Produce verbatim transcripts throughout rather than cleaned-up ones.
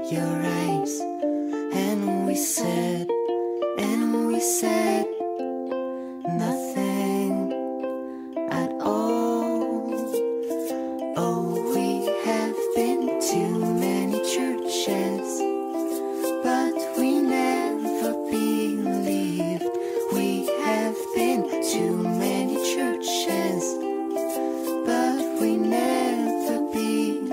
your eyes, and we said, and we said nothing at all. Oh, we have been to many churches, but we never believed. We have been to many churches, but we never believed.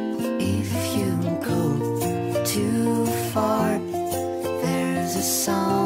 If you go too far, there's a song